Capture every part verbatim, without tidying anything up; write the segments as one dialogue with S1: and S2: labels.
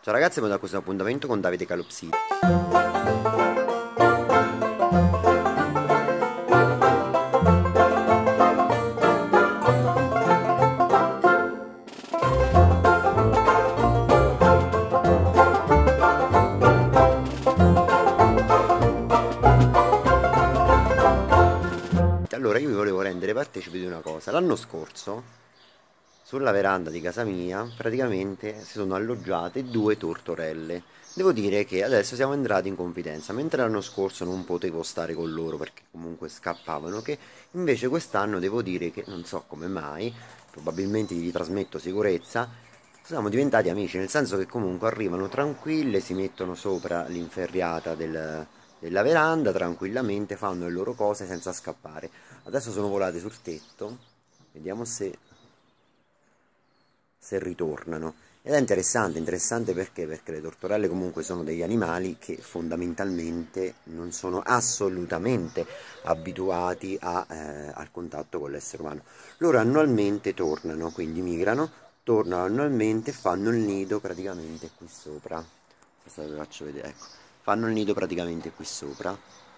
S1: Ciao ragazzi, benvenuti a questo appuntamento con Davide Calopsiti. Allora, io vi volevo rendere partecipi di una cosa. L'anno scorso, sulla veranda di casa mia, praticamente si sono alloggiate due tortorelle. Devo dire che adesso siamo entrati in confidenza, mentre l'anno scorso non potevo stare con loro perché comunque scappavano, che invece quest'anno devo dire che non so come mai, probabilmente gli trasmetto sicurezza, siamo diventati amici, nel senso che comunque arrivano tranquille, si mettono sopra l'inferriata del- della veranda, tranquillamente fanno le loro cose senza scappare. Adesso sono volate sul tetto, vediamo se se ritornano. Ed è interessante, interessante perché? Perché le tortorelle comunque sono degli animali che fondamentalmente non sono assolutamente abituati a, eh, al contatto con l'essere umano. Loro annualmente tornano, quindi migrano, tornano annualmente e fanno il nido praticamente qui sopra. Aspetta, vi faccio vedere, ecco. Fanno il nido praticamente qui sopra.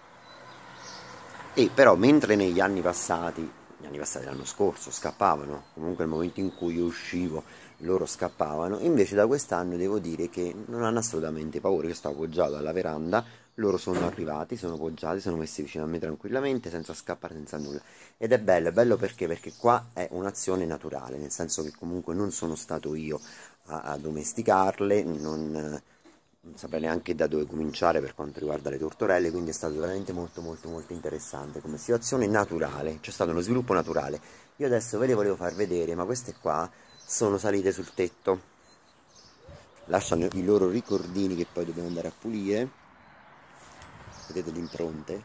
S1: E però mentre negli anni passati, gli anni passati l'anno scorso, scappavano, comunque nel momento in cui io uscivo loro scappavano, invece da quest'anno devo dire che non hanno assolutamente paura. Io sto appoggiato alla veranda, loro sono arrivati, sono poggiati, sono messi vicino a me tranquillamente, senza scappare, senza nulla. Ed è bello, è bello perché? Perché qua è un'azione naturale, nel senso che comunque non sono stato io a, a domesticarle, non non saprei neanche da dove cominciare per quanto riguarda le tortorelle, quindi è stato veramente molto molto molto interessante come situazione naturale, c'è stato uno sviluppo naturale. Io adesso ve le volevo far vedere, ma queste qua sono salite sul tetto, lasciano i loro ricordini che poi dobbiamo andare a pulire, vedete le impronte.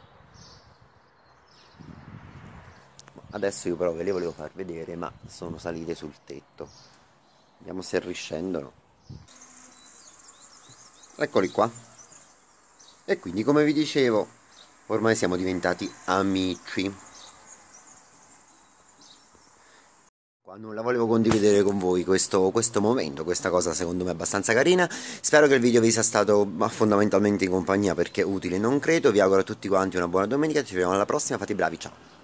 S1: Adesso io però ve le volevo far vedere, ma sono salite sul tetto, vediamo se riscendono. Eccoli qua. E quindi, come vi dicevo, ormai siamo diventati amici. Qua nulla, volevo condividere con voi questo, questo momento, questa cosa secondo me abbastanza carina. Spero che il video vi sia stato fondamentalmente in compagnia, perché utile non credo. Vi auguro a tutti quanti una buona domenica, ci vediamo alla prossima, fate i bravi, ciao!